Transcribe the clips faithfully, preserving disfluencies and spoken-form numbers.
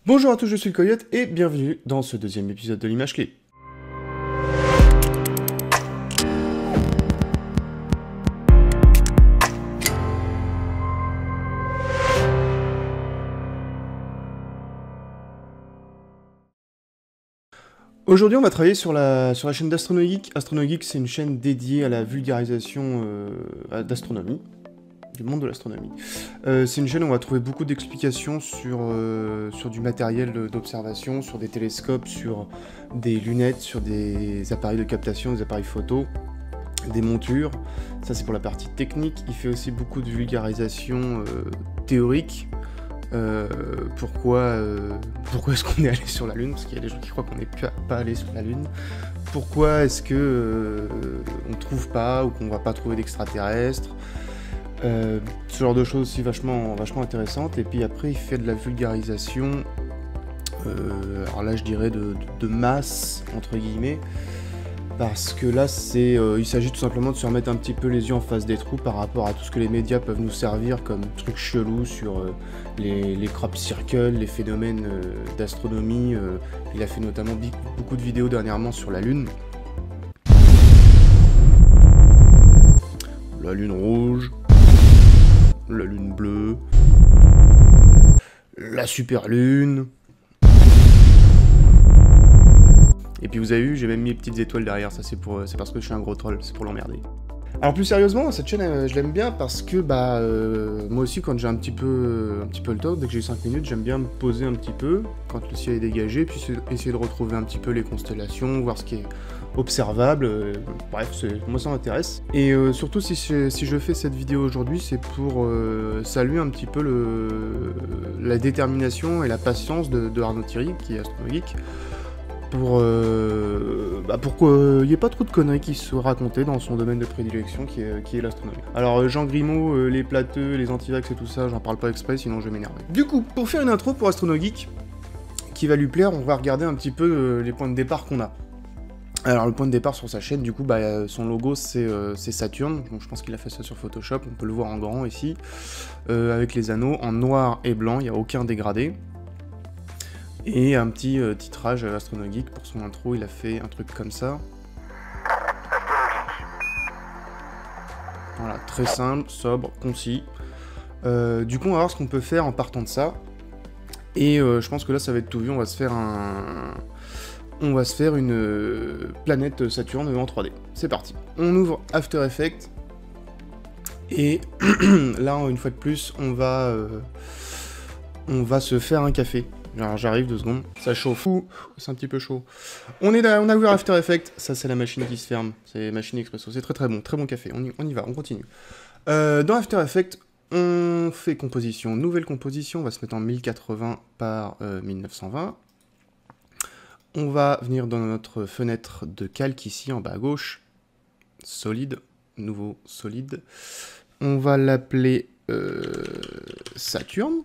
Bonjour à tous, je suis le Coyote et bienvenue dans ce deuxième épisode de l'image clé. Aujourd'hui, on va travailler sur la, sur la chaîne d'Astronogeek. Astronogeek, c'est une chaîne dédiée à la vulgarisation euh, d'astronomie, du monde de l'astronomie. Euh, c'est une chaîne où on va trouver beaucoup d'explications sur, euh, sur du matériel d'observation, sur des télescopes, sur des lunettes, sur des appareils de captation, des appareils photo, des montures. Ça, c'est pour la partie technique. Il fait aussi beaucoup de vulgarisation euh, théorique. Euh, pourquoi euh, pourquoi est-ce qu'on est allé sur la Lune? Parce qu'il y a des gens qui croient qu'on n'est pas allé sur la Lune. Pourquoi est-ce que euh, on trouve pas ou qu'on va pas trouver d'extraterrestres? euh, Ce genre de choses aussi vachement, vachement intéressantes. Et puis après, il fait de la vulgarisation, euh, alors là je dirais de, de, de masse, entre guillemets. Parce que là, c'est, euh, il s'agit tout simplement de se remettre un petit peu les yeux en face des trous par rapport à tout ce que les médias peuvent nous servir comme trucs chelous sur euh, les, les crop circles, les phénomènes euh, d'astronomie. Euh, il a fait notamment beaucoup de vidéos dernièrement sur la Lune. La Lune rouge, la Lune bleue, la super Lune. Et puis vous avez vu, j'ai même mis les petites étoiles derrière, ça c'est pour, c'est parce que je suis un gros troll, c'est pour l'emmerder. Alors plus sérieusement, cette chaîne, euh, je l'aime bien parce que bah euh, moi aussi quand j'ai un petit peu un petit peu le temps, dès que j'ai cinq minutes, j'aime bien me poser un petit peu quand le ciel est dégagé, puis essayer de retrouver un petit peu les constellations, voir ce qui est observable. Euh, bref, moi ça m'intéresse. Et euh, surtout si je, si je fais cette vidéo aujourd'hui, c'est pour euh, saluer un petit peu le, la détermination et la patience de, de Arnaud Thierry, qui est astronomique. Pour, euh, bah pour qu'il n'y ait pas trop de conneries qui se racontaient dans son domaine de prédilection qui est, qui est l'astronomie. Alors Jean Grimaud, euh, les plateux, les antivax et tout ça, j'en parle pas exprès sinon je vais m'énerver. Du coup, pour faire une intro pour Astronogeek, qui va lui plaire, on va regarder un petit peu euh, les points de départ qu'on a. Alors le point de départ sur sa chaîne, du coup, bah, son logo c'est euh, Saturne, donc je pense qu'il a fait ça sur Photoshop, on peut le voir en grand ici, euh, avec les anneaux en noir et blanc, il n'y a aucun dégradé. Et un petit euh, titrage Astronogeek pour son intro, il a fait un truc comme ça. Voilà, très simple, sobre, concis. Euh, du coup, on va voir ce qu'on peut faire en partant de ça. Et euh, je pense que là, ça va être tout vu. On va se faire un, on va se faire une euh, planète Saturne en trois D. C'est parti. On ouvre After Effects. Et là, une fois de plus, on va, euh, on va se faire un café. Alors j'arrive, deux secondes, ça chauffe, c'est un petit peu chaud. On est là, on a ouvert After Effects, ça c'est la machine qui se ferme, c'est machine expresso, c'est très très bon, très bon café, on y, on y va, on continue. Euh, dans After Effects, on fait composition, nouvelle composition, on va se mettre en mille quatre-vingts par euh, mille neuf cent vingt. On va venir dans notre fenêtre de calque ici, en bas à gauche, solide, nouveau solide. On va l'appeler euh, Saturne.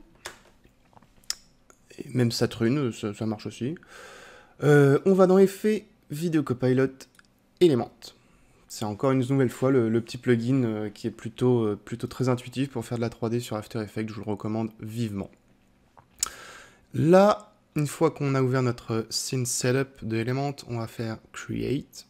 Même Saturne, ça, ça marche aussi. Euh, on va dans Effets, Video Copilot, Element. C'est encore une nouvelle fois le, le petit plugin euh, qui est plutôt, euh, plutôt très intuitif pour faire de la trois D sur After Effects, je vous le recommande vivement. Là, une fois qu'on a ouvert notre Scene Setup de Element, on va faire Create.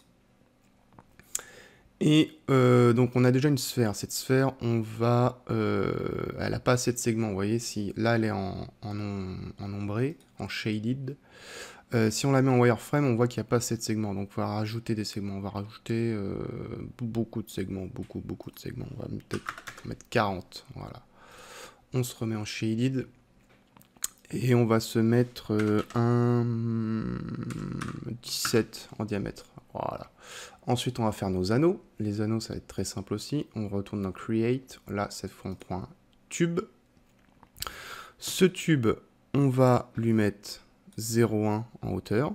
Et euh, donc on a déjà une sphère. Cette sphère, on va, euh, elle n'a pas assez de segments. Vous voyez, si là elle est en, en, om en ombré, en shaded. Euh, si on la met en wireframe, on voit qu'il n'y a pas assez de segments. Donc on va rajouter des segments. On va rajouter euh, beaucoup de segments, beaucoup, beaucoup de segments. On va peut-être mettre quarante. Voilà. On se remet en shaded. Et on va se mettre euh, un dix-sept en diamètre. Voilà. Ensuite, on va faire nos anneaux. Les anneaux, ça va être très simple aussi. On retourne dans Create. Là, cette fois, on prend un tube. Ce tube, on va lui mettre zéro virgule un en hauteur.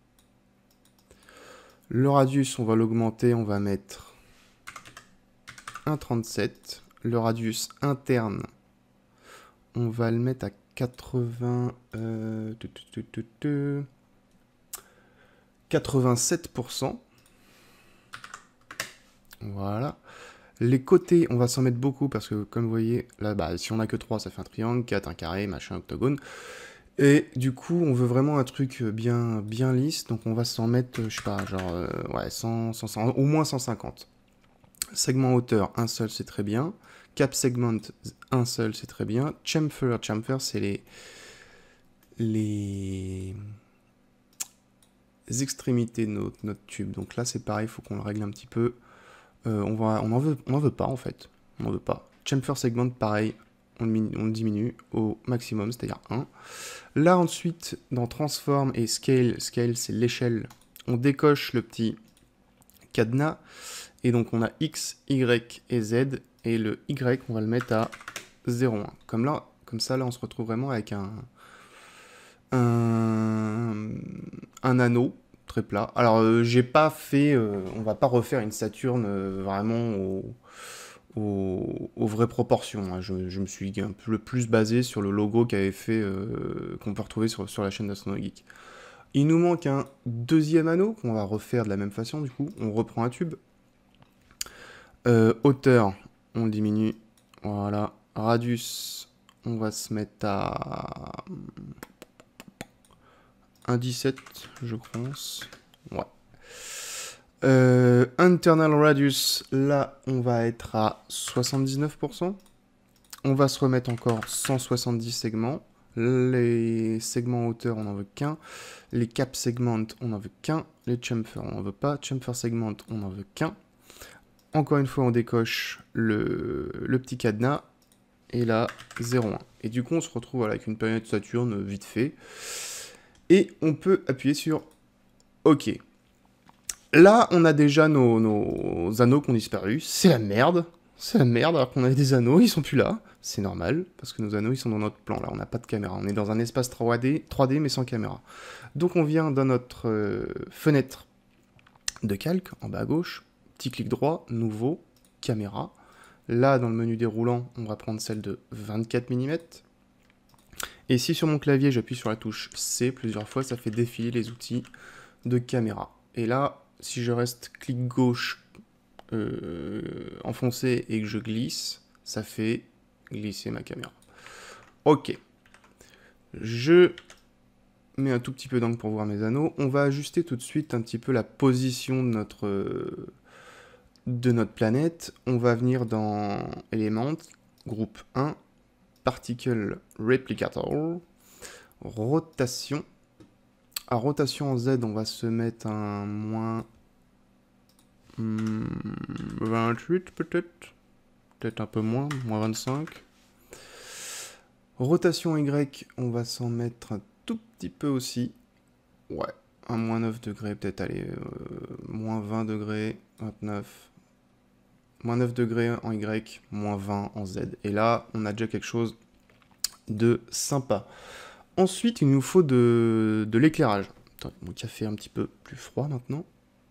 Le radius, on va l'augmenter. On va mettre un virgule trente-sept. Le radius interne, on va le mettre à quatre-vingts... Euh, quatre-vingt-sept pour cent. Voilà. Les côtés, on va s'en mettre beaucoup parce que, comme vous voyez, là, bah, si on n'a que trois, ça fait un triangle, quatre, un carré, machin, octogone. Et du coup, on veut vraiment un truc bien, bien lisse, donc on va s'en mettre, je sais pas, genre, euh, ouais, cent, cent, cent, au moins cent cinquante. Segment hauteur, un seul, c'est très bien. Cap segment, un seul, c'est très bien. Chamfer, chamfer, c'est les, les extrémités de notre, notre tube. Donc là, c'est pareil, il faut qu'on le règle un petit peu. Euh, on va, on en veut, on en veut pas en fait. On en veut pas. Chamfer segment, pareil, on, on diminue au maximum, c'est-à-dire un. Là ensuite, dans Transform et Scale, Scale c'est l'échelle, on décoche le petit cadenas, et donc on a X, Y et Z, et le Y, on va le mettre à zéro virgule un. Comme, là, comme ça, là, on se retrouve vraiment avec un, un, un anneau très plat. Alors, euh, j'ai pas fait, euh, on va pas refaire une Saturne euh, vraiment au... Aux, aux vraies proportions. Je, je me suis un peu le plus basé sur le logo qu'avait fait, euh, qu'on peut retrouver sur, sur la chaîne d'Astronogeek. Il nous manque un deuxième anneau qu'on va refaire de la même façon. Du coup, on reprend un tube. Euh, hauteur, on diminue. Voilà. Radius, on va se mettre à un virgule dix-sept, je pense. Ouais. Euh, internal radius, là, on va être à soixante-dix-neuf pour cent. On va se remettre encore cent soixante-dix segments. Les segments hauteur, on n'en veut qu'un. Les cap segments, on n'en veut qu'un. Les chamfer, on n'en veut pas. Chamfer segment, on n'en veut qu'un. Encore une fois, on décoche le, le petit cadenas. Et là, zéro virgule un. Et du coup, on se retrouve voilà, avec une planète Saturne vite fait. Et on peut appuyer sur OK. Là, on a déjà nos, nos anneaux qui ont disparu. C'est la merde. C'est la merde, alors qu'on avait des anneaux, ils sont plus là. C'est normal, parce que nos anneaux, ils sont dans notre plan, là. On n'a pas de caméra. On est dans un espace trois D, trois D mais sans caméra. Donc, on vient dans notre euh, fenêtre de calque, en bas à gauche. Petit clic droit, nouveau, caméra. Là, dans le menu déroulant, on va prendre celle de vingt-quatre millimètres. Et si sur mon clavier, j'appuie sur la touche C plusieurs fois, ça fait défiler les outils de caméra. Et là, si je reste clic gauche euh, enfoncé et que je glisse, ça fait glisser ma caméra. Ok. Je mets un tout petit peu d'angle pour voir mes anneaux. On va ajuster tout de suite un petit peu la position de notre, euh, de notre planète. On va venir dans Element, groupe un, Particle Replicator, rotation. À rotation en Z, on va se mettre un moins hmm, vingt-huit peut-être. Peut-être un peu moins, moins vingt-cinq. Rotation Y, on va s'en mettre un tout petit peu aussi. Ouais, un moins neuf degrés, peut-être, allez, euh, moins vingt degrés, vingt-neuf. Moins neuf degrés en Y, moins vingt en Z. Et là, on a déjà quelque chose de sympa. Ensuite, il nous faut de, de l'éclairage. Mon café est un petit peu plus froid maintenant.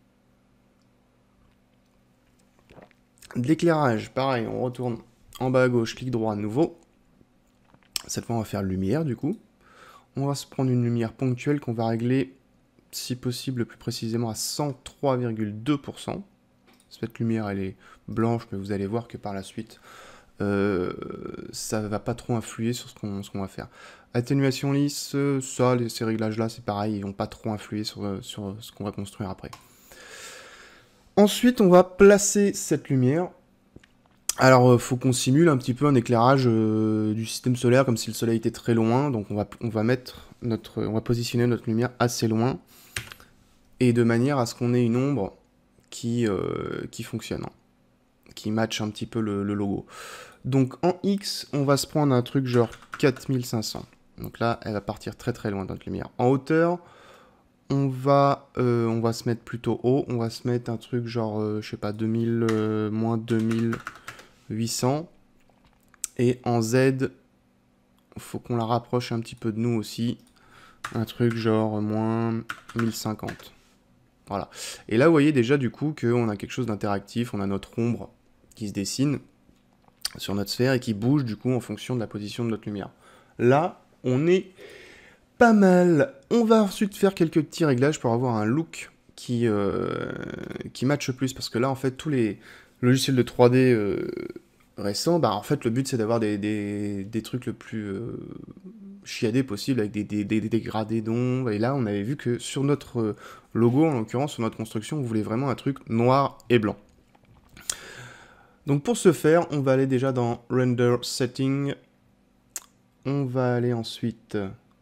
De l'éclairage, pareil, on retourne en bas à gauche, clic droit à nouveau. Cette fois, on va faire lumière, du coup. On va se prendre une lumière ponctuelle qu'on va régler, si possible, plus précisément à cent trois virgule deux pour cent. Cette lumière, elle est blanche, mais vous allez voir que par la suite, euh, ça va pas trop influer sur ce qu'on ce qu'on va faire. Atténuation lisse, ça, les, ces réglages-là, c'est pareil, ils vont pas trop influer sur, sur ce qu'on va construire après. Ensuite, on va placer cette lumière. Alors, il faut qu'on simule un petit peu un éclairage euh, du système solaire, comme si le soleil était très loin. Donc, on va, on va mettre notre, on va positionner notre lumière assez loin, et de manière à ce qu'on ait une ombre qui, euh, qui fonctionne, qui matche un petit peu le, le logo. Donc, en X, on va se prendre un truc genre quatre mille cinq cents. Donc là, elle va partir très très loin, notre lumière. En hauteur, on va, euh, on va se mettre plutôt haut. On va se mettre un truc genre, euh, je sais pas, deux mille, euh, moins deux mille huit cents. Et en Z, il faut qu'on la rapproche un petit peu de nous aussi. Un truc genre moins mille cinquante. Voilà. Et là, vous voyez déjà du coup qu'on a quelque chose d'interactif. On a notre ombre qui se dessine sur notre sphère et qui bouge du coup en fonction de la position de notre lumière. Là, on est pas mal. On va ensuite faire quelques petits réglages pour avoir un look qui, euh, qui matche plus. Parce que là, en fait, tous les logiciels de trois D euh, récents, bah, en fait, le but, c'est d'avoir des, des, des trucs le plus, euh, chiadés possibles avec des, des, des, des dégradés d'ombre. Et là, on avait vu que sur notre logo, en l'occurrence, sur notre construction, on voulait vraiment un truc noir et blanc. Donc pour ce faire, on va aller déjà dans Render Setting. On va aller ensuite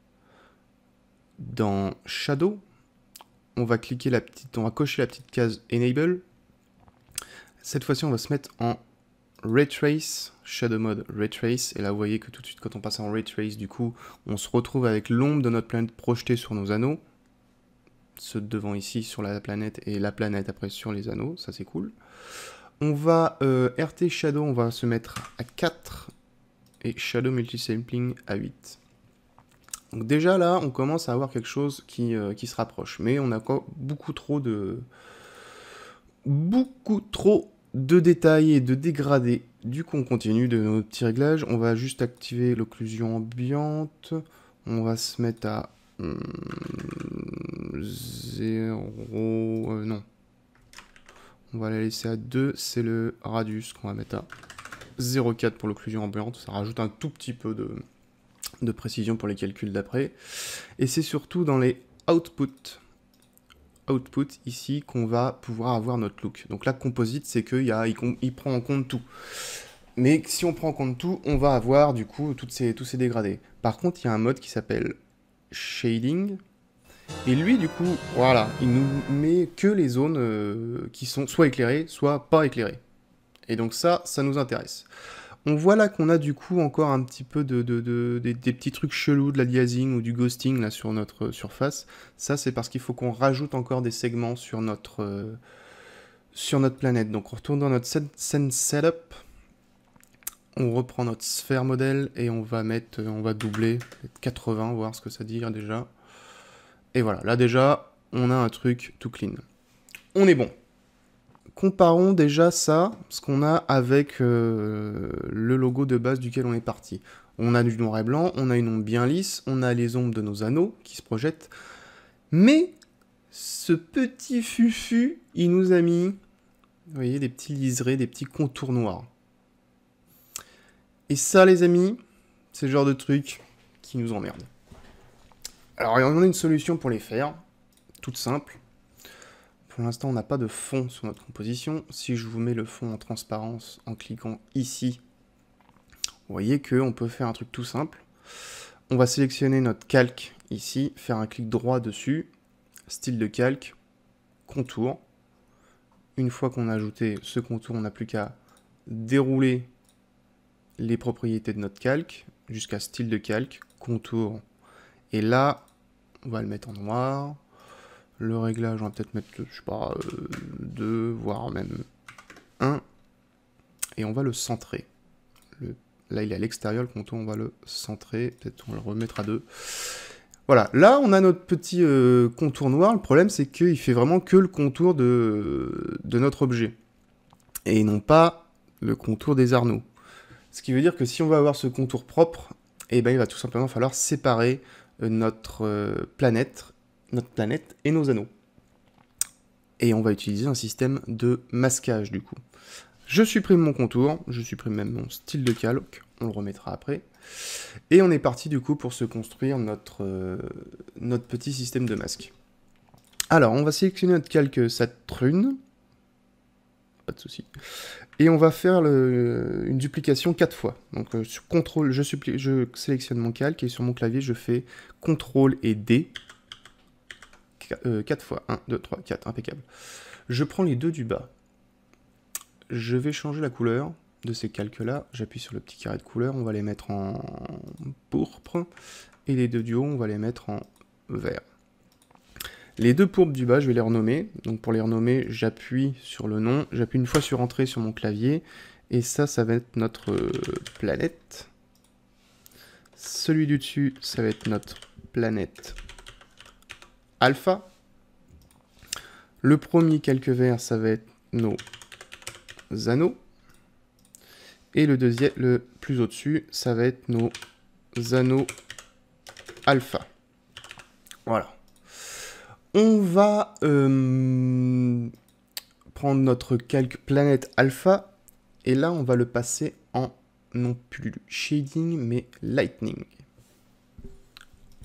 dans Shadow. On va cliquer la petite, on va cocher la petite case Enable. Cette fois-ci, on va se mettre en Ray Trace, Shadow Mode Ray Trace. Et là, vous voyez que tout de suite, quand on passe en Ray Trace, du coup, on se retrouve avec l'ombre de notre planète projetée sur nos anneaux. Ceux devant ici sur la planète et la planète après sur les anneaux. Ça, c'est cool. On va euh, R T Shadow, on va se mettre à quatre et Shadow Multisampling à huit. Donc déjà là, on commence à avoir quelque chose qui, euh, qui se rapproche, mais on a encore beaucoup trop de beaucoup trop de détails et de dégradés. Du coup, on continue de nos petits réglages. On va juste activer l'occlusion ambiante. On va se mettre à hum, zéro, euh, non. On va la laisser à deux, c'est le radius qu'on va mettre à zéro virgule quatre pour l'occlusion ambiante. Ça rajoute un tout petit peu de, de précision pour les calculs d'après. Et c'est surtout dans les outputs, output ici qu'on va pouvoir avoir notre look. Donc là, composite, c'est qu'il il, il prend en compte tout. Mais si on prend en compte tout, on va avoir du coup toutes ces, tous ces dégradés. Par contre, il y a un mode qui s'appelle shading. Et lui, du coup, voilà, il nous met que les zones euh, qui sont soit éclairées, soit pas éclairées. Et donc ça, ça nous intéresse. On voit là qu'on a du coup encore un petit peu de, de, de, de des petits trucs chelous, de l'aliasing ou du ghosting là sur notre surface. Ça, c'est parce qu'il faut qu'on rajoute encore des segments sur notre, euh, sur notre planète. Donc on retourne dans notre scène setup. On reprend notre sphère modèle et on va mettre, on va doubler quatre-vingts, voir ce que ça dit déjà. Et voilà, là déjà, on a un truc tout clean. On est bon. Comparons déjà ça, ce qu'on a avec euh, le logo de base duquel on est parti. On a du noir et blanc, on a une ombre bien lisse, on a les ombres de nos anneaux qui se projettent. Mais ce petit fufu, il nous a mis, vous voyez, des petits liserés, des petits contours noirs. Et ça, les amis, c'est le genre de truc qui nous emmerde. Alors, on a une solution pour les faire, toute simple. Pour l'instant, on n'a pas de fond sur notre composition. Si je vous mets le fond en transparence en cliquant ici, vous voyez qu'on peut faire un truc tout simple. On va sélectionner notre calque ici, faire un clic droit dessus, style de calque, contour. Une fois qu'on a ajouté ce contour, on n'a plus qu'à dérouler les propriétés de notre calque jusqu'à style de calque, contour. Et là, on va le mettre en noir. Le réglage, on va peut-être mettre, je sais pas, deux, voire même un. Et on va le centrer. Le, là, il est à l'extérieur, le contour, on va le centrer. Peut-être on va le remettre à deux. Voilà, là, on a notre petit euh, contour noir. Le problème, c'est qu'il fait vraiment que le contour de, de notre objet. Et non pas le contour des arneaux. Ce qui veut dire que si on veut avoir ce contour propre, eh ben, il va tout simplement falloir séparer notre euh, planète, notre planète et nos anneaux. Et on va utiliser un système de masquage du coup. Je supprime mon contour, je supprime même mon style de calque, on le remettra après. Et on est parti du coup pour se construire notre, euh, notre petit système de masque. Alors, on va sélectionner notre calque Saturn. Pas de souci. Et on va faire le, une duplication quatre fois. Donc euh, sur contrôle, je, je sélectionne mon calque et sur mon clavier, je fais contrôle et D. quatre fois. un, deux, trois, quatre. Impeccable. Je prends les deux du bas. Je vais changer la couleur de ces calques-là. J'appuie sur le petit carré de couleur. On va les mettre en pourpre. Et les deux du haut, on va les mettre en vert. Les deux pourpres du bas, je vais les renommer. Donc pour les renommer, j'appuie sur le nom. J'appuie une fois sur Entrée sur mon clavier. Et ça, ça va être notre planète. Celui du dessus, ça va être notre planète alpha. Le premier calque vert, ça va être nos anneaux. Et le deuxième, le plus au-dessus, ça va être nos anneaux alpha. Voilà. On va euh, prendre notre calque planète alpha et là on va le passer en non plus shading mais lightning.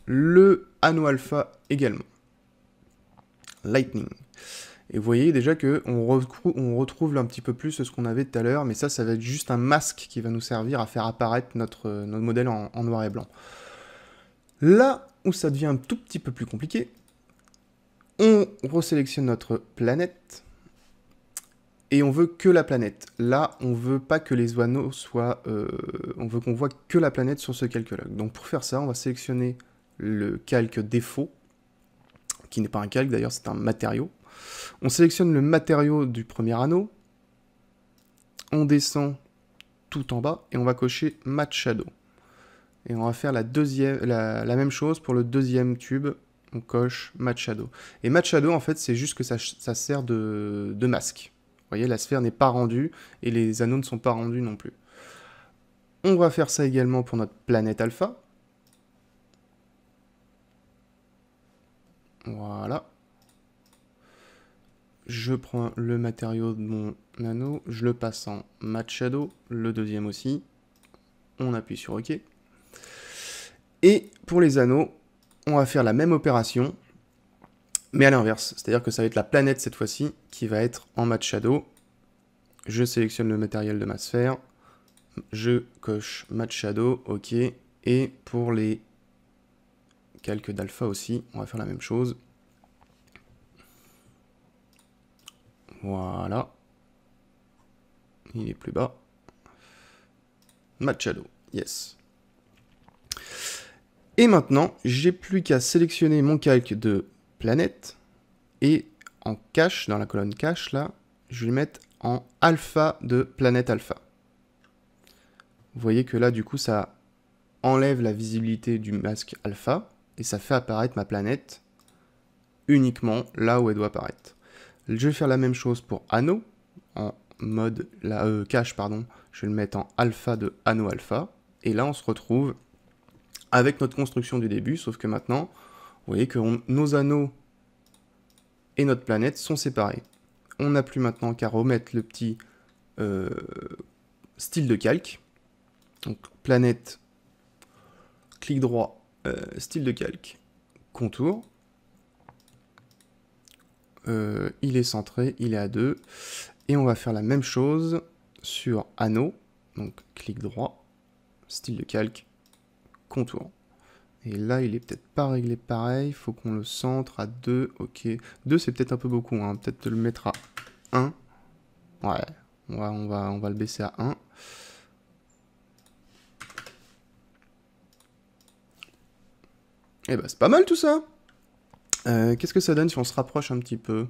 le anneau alpha également. Lightning. Et vous voyez déjà que on, retrou on retrouve un petit peu plus ce qu'on avait tout à l'heure, mais ça, ça va être juste un masque qui va nous servir à faire apparaître notre, notre modèle en, en noir et blanc. Là où ça devient un tout petit peu plus compliqué, on resélectionne notre planète, et on veut que la planète. Là, on veut pas que les anneaux soient... Euh, on veut qu'on voit que la planète sur ce calque-là. Donc pour faire ça, on va sélectionner le calque défaut, qui n'est pas un calque d'ailleurs, c'est un matériau. On sélectionne le matériau du premier anneau, on descend tout en bas, et on va cocher Matte Shadow. Et on va faire la, deuxième, la, la même chose pour le deuxième tube, on coche Matte Shadow. Et Matte Shadow, en fait, c'est juste que ça, ça sert de, de masque. Vous voyez, la sphère n'est pas rendue, et les anneaux ne sont pas rendus non plus. On va faire ça également pour notre planète alpha. Voilà. Je prends le matériau de mon anneau, je le passe en Matte Shadow, le deuxième aussi. On appuie sur OK. Et pour les anneaux, on va faire la même opération, mais à l'inverse. C'est-à-dire que ça va être la planète cette fois-ci qui va être en Matte Shadow. Je sélectionne le matériel de ma sphère. Je coche Matte Shadow, OK. Et pour les calques d'alpha aussi, on va faire la même chose. Voilà. Il est plus bas. Matte Shadow, yes. Et maintenant, j'ai plus qu'à sélectionner mon calque de planète. Et en cache, dans la colonne cache, là, je vais le mettre en alpha de planète alpha. Vous voyez que là, du coup, ça enlève la visibilité du masque alpha. Et ça fait apparaître ma planète uniquement là où elle doit apparaître. Je vais faire la même chose pour anneau, en mode la, euh, cache, pardon. Je vais le mettre en alpha de anneau alpha. Et là, on se retrouve avec notre construction du début, sauf que maintenant, vous voyez que on, nos anneaux et notre planète sont séparés. On n'a plus maintenant qu'à remettre le petit euh, style de calque. Donc, planète, clic droit, euh, style de calque, contour. Euh, il est centré, il est à deux. Et on va faire la même chose sur anneau. Donc clic droit, style de calque, contour. Et là, il est peut-être pas réglé pareil. Il faut qu'on le centre à deux. Ok. deux, c'est peut-être un peu beaucoup. Hein. Peut-être le mettre à un. Ouais. On va, on va, on va le baisser à un. Et bah, c'est pas mal tout ça. Euh, Qu'est-ce que ça donne si on se rapproche un petit peu?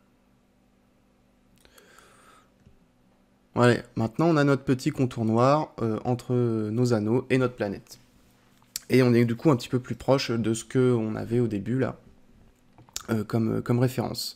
Ouais, maintenant on a notre petit contour noir euh, entre nos anneaux et notre planète. Et on est du coup un petit peu plus proche de ce qu'on avait au début là, euh, comme, comme référence.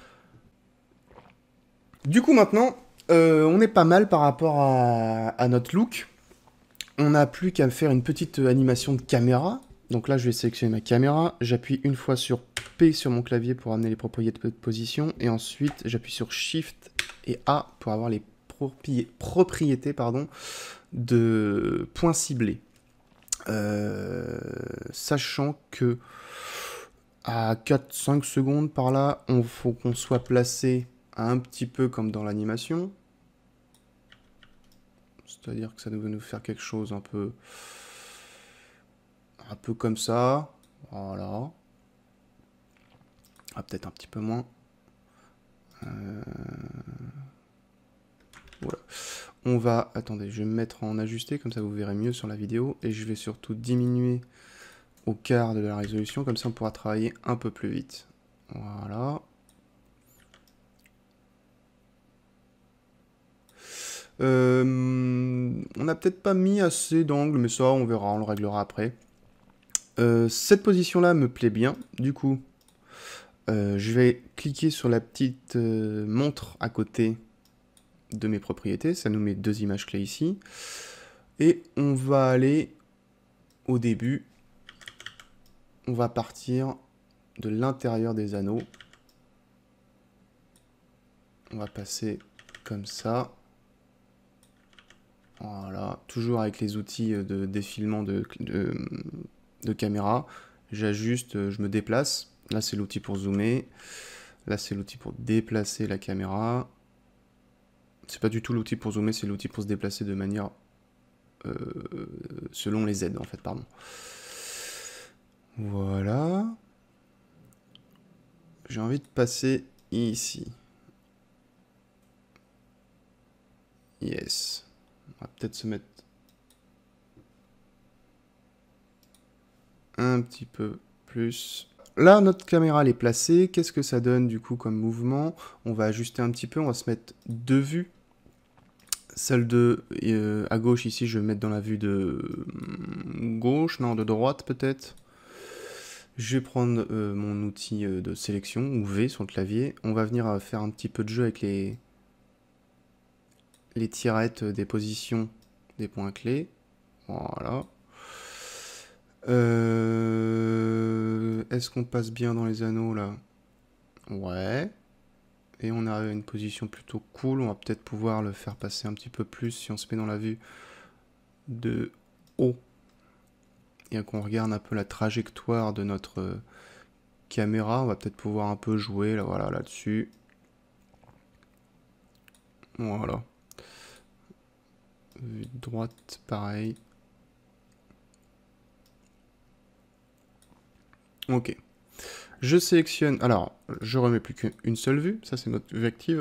Du coup maintenant, euh, on est pas mal par rapport à, à notre look. On n'a plus qu'à faire une petite animation de caméra. Donc là, je vais sélectionner ma caméra. J'appuie une fois sur P sur mon clavier pour amener les propriétés de position. Et ensuite, j'appuie sur Shift et A pour avoir les propriétés pardon, de points ciblés. Euh, sachant que à quatre cinq secondes par là, il faut qu'on soit placé un petit peu comme dans l'animation. C'est-à-dire que ça devait nous faire quelque chose un peu... Un peu comme ça. Voilà. Ah, peut-être un petit peu moins. Euh... Voilà. On va... Attendez, je vais me mettre en ajusté, comme ça vous verrez mieux sur la vidéo. Et je vais surtout diminuer au quart de la résolution, comme ça on pourra travailler un peu plus vite. Voilà. Euh, on n'a peut-être pas mis assez d'angle, mais ça on verra, on le réglera après. Euh, cette position-là me plaît bien, du coup, euh, je vais cliquer sur la petite euh, montre à côté de mes propriétés, ça nous met deux images clés ici, et on va aller au début, on va partir de l'intérieur des anneaux, on va passer comme ça, voilà, toujours avec les outils de défilement de, de, de caméra, j'ajuste, je me déplace. Là, c'est l'outil pour zoomer. Là, c'est l'outil pour déplacer la caméra. C'est pas du tout l'outil pour zoomer, c'est l'outil pour se déplacer de manière... Euh, selon les Z, en fait, pardon. Voilà. J'ai envie de passer ici. Yes. On va peut-être se mettre un petit peu plus. Là, notre caméra elle est placée. Qu'est-ce que ça donne du coup comme mouvement? On va ajuster un petit peu. On va se mettre deux vues. Celle de euh, à gauche ici, je vais mettre dans la vue de gauche, non, de droite peut-être. Je vais prendre euh, mon outil de sélection, ou V sur le clavier. On va venir euh, faire un petit peu de jeu avec les, les tirettes des positions des points clés. Voilà. Euh... Est-ce qu'on passe bien dans les anneaux là? Ouais. Et on a une position plutôt cool. On va peut-être pouvoir le faire passer un petit peu plus si on se met dans la vue de haut. Et qu'on regarde un peu la trajectoire de notre caméra. On va peut-être pouvoir un peu jouer là, voilà, là-dessus. Voilà. Vue de droite, pareil. Ok. Je sélectionne... Alors, je remets plus qu'une seule vue. Ça, c'est notre vue active.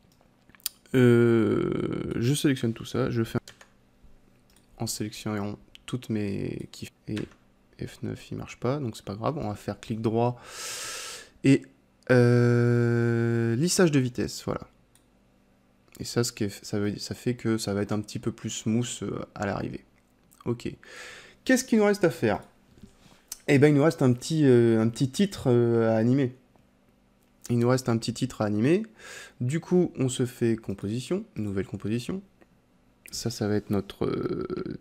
Euh, je sélectionne tout ça. Je fais en sélectionnant toutes mes kiffs. Et F neuf, il marche pas. Donc, c'est pas grave. On va faire clic droit. Et euh, lissage de vitesse. Voilà. Et ça, ce qui est, ça, veut, ça fait que ça va être un petit peu plus smooth à l'arrivée. Ok. Qu'est-ce qu'il nous reste à faire? Eh ben, il nous reste un petit, euh, un petit titre euh, à animer. Il nous reste un petit titre à animer. Du coup, on se fait composition, nouvelle composition. Ça, ça va être notre euh,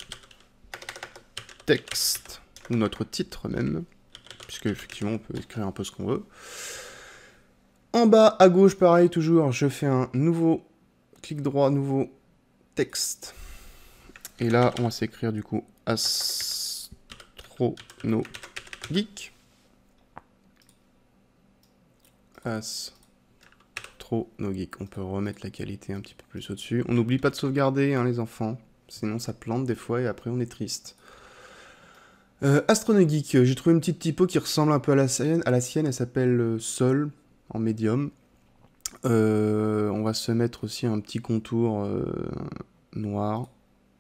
texte, ou notre titre même, puisque effectivement, on peut écrire un peu ce qu'on veut. En bas, à gauche, pareil, toujours, je fais un nouveau, clic droit, nouveau texte. Et là, on va s'écrire du coup Astro No Geek. Astro No Geek. On peut remettre la qualité un petit peu plus au-dessus. On n'oublie pas de sauvegarder, hein, les enfants. Sinon, ça plante des fois et après, on est triste. Euh, Astro No Geek. J'ai trouvé une petite typo qui ressemble un peu à la sienne. À la sienne, elle s'appelle euh, Sol, en médium. Euh, on va se mettre aussi un petit contour euh, noir.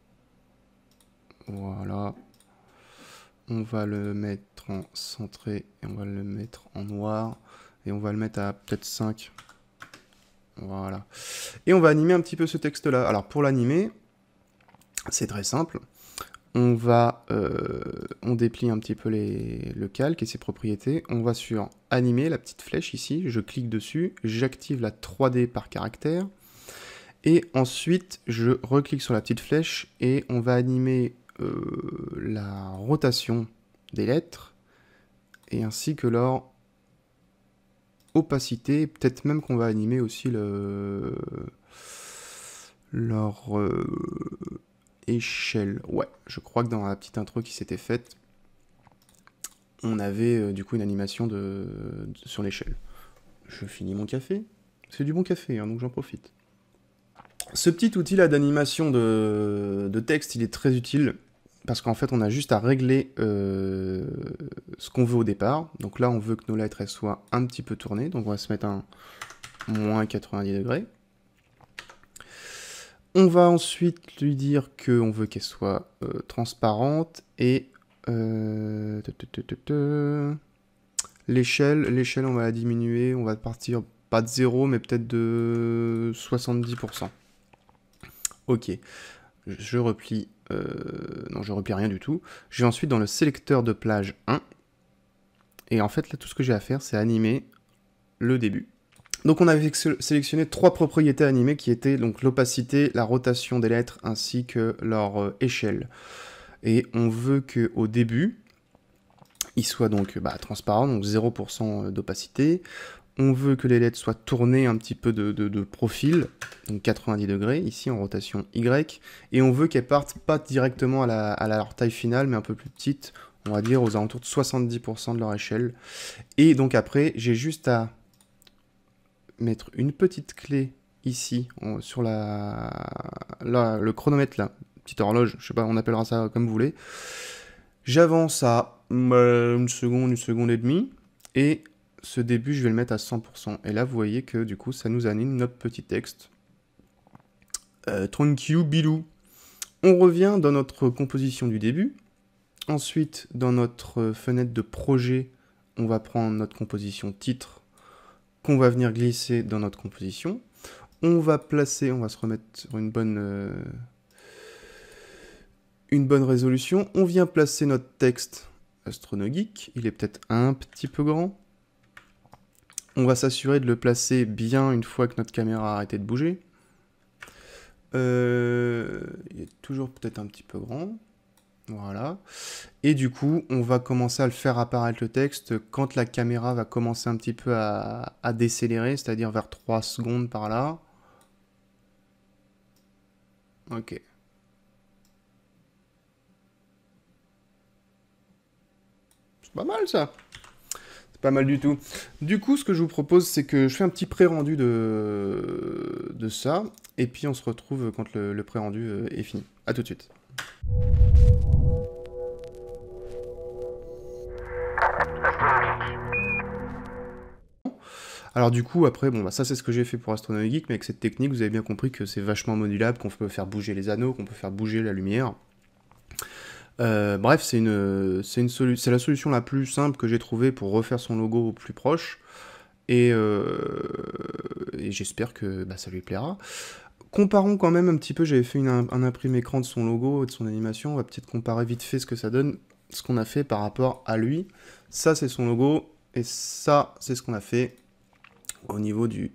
Voilà. On va le mettre en centré et on va le mettre en noir. Et on va le mettre à peut-être cinq. Voilà. Et on va animer un petit peu ce texte-là. Alors pour l'animer, c'est très simple. On va, euh, on déplie un petit peu les, le calque et ses propriétés. On va sur animer, la petite flèche ici. Je clique dessus. J'active la trois D par caractère. Et ensuite, je reclique sur la petite flèche et on va animer euh, la rotation des lettres et ainsi que leur opacité. Peut-être même qu'on va animer aussi le leur euh, échelle. Ouais, je crois que dans la petite intro qui s'était faite, on avait euh, du coup une animation de, de sur l'échelle. Je finis mon café. C'est du bon café, hein, donc j'en profite. Ce petit outil là d'animation de, de texte, il est très utile parce qu'en fait on a juste à régler euh, ce qu'on veut au départ. Donc là on veut que nos lettres elles soient un petit peu tournées, donc on va se mettre un moins quatre-vingt-dix degrés. On va ensuite lui dire qu'on veut qu'elle soit euh, transparente et euh, l'échelle, l'échelle on va la diminuer, on va partir pas de zéro mais peut-être de soixante-dix pour cent. Ok, je replie, euh, non je replie rien du tout. Je vais ensuite dans le sélecteur de plage un. Et en fait là tout ce que j'ai à faire c'est animer le début. Donc on avait sélectionné trois propriétés animées qui étaient donc l'opacité, la rotation des lettres ainsi que leur euh, échelle. Et on veut qu'au début, il soit donc bah, transparent, donc zéro pour cent d'opacité. On veut que les lettres soient tournées un petit peu de, de, de profil, donc quatre-vingt-dix degrés, ici en rotation Y. Et on veut qu'elles partent pas directement à, la, à la, leur taille finale, mais un peu plus petite. on va dire aux alentours de soixante-dix pour cent de leur échelle. Et donc après, j'ai juste à mettre une petite clé ici, on, sur la, la, le chronomètre là, petite horloge, je sais pas, on appellera ça comme vous voulez. J'avance à euh, une seconde, une seconde et demie, et ce début, je vais le mettre à cent pour cent. Et là, vous voyez que du coup, ça nous anime notre petit texte. Euh, Thank you, Bilou. On revient dans notre composition du début. Ensuite, dans notre fenêtre de projet, on va prendre notre composition titre qu'on va venir glisser dans notre composition. On va placer, on va se remettre sur une bonne, euh, une bonne résolution. On vient placer notre texte AstronoGeek. Il est peut-être un petit peu grand. On va s'assurer de le placer bien une fois que notre caméra a arrêté de bouger. Euh, il est toujours peut-être un petit peu grand. Voilà. Et du coup, on va commencer à le faire apparaître le texte quand la caméra va commencer un petit peu à, à décélérer, c'est-à-dire vers trois secondes par là. Ok. C'est pas mal ça. C'est pas mal du tout. Du coup, ce que je vous propose, c'est que je fais un petit pré-rendu de... de ça, et puis on se retrouve quand le, le pré-rendu est fini. A tout de suite. Alors du coup, après, bon, bah, ça c'est ce que j'ai fait pour AstronoGeek, mais avec cette technique, vous avez bien compris que c'est vachement modulable, qu'on peut faire bouger les anneaux, qu'on peut faire bouger la lumière. Euh, bref, c'est une, c'est une solu- c'est la solution la plus simple que j'ai trouvée pour refaire son logo au plus proche, et, euh, et j'espère que bah, ça lui plaira. Comparons quand même un petit peu, j'avais fait une, un imprimé écran de son logo et de son animation, on va peut-être comparer vite fait ce que ça donne, ce qu'on a fait par rapport à lui. Ça c'est son logo, et ça c'est ce qu'on a fait au niveau du...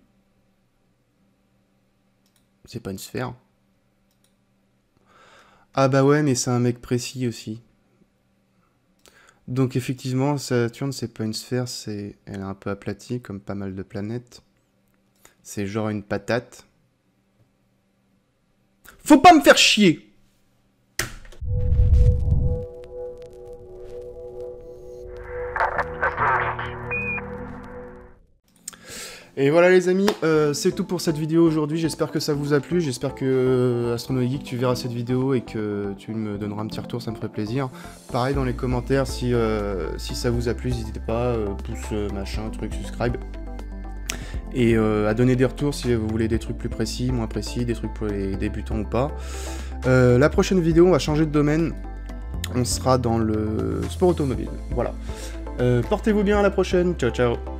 C'est pas une sphère. Ah bah ouais, mais c'est un mec précis aussi. Donc effectivement, Saturne, c'est pas une sphère, c'est... Elle est un peu aplatie, comme pas mal de planètes. C'est genre une patate. Faut pas me faire chier! Et voilà les amis, euh, c'est tout pour cette vidéo aujourd'hui, j'espère que ça vous a plu, j'espère que euh, AstronoGeek tu verras cette vidéo et que tu me donneras un petit retour, ça me ferait plaisir. Pareil dans les commentaires, si, euh, si ça vous a plu, n'hésitez pas, euh, pouce, euh, machin, truc, subscribe. Et euh, à donner des retours si vous voulez des trucs plus précis, moins précis, des trucs pour les débutants ou pas. Euh, la prochaine vidéo, on va changer de domaine, on sera dans le sport automobile, voilà. Euh, portez-vous bien, à la prochaine, ciao ciao.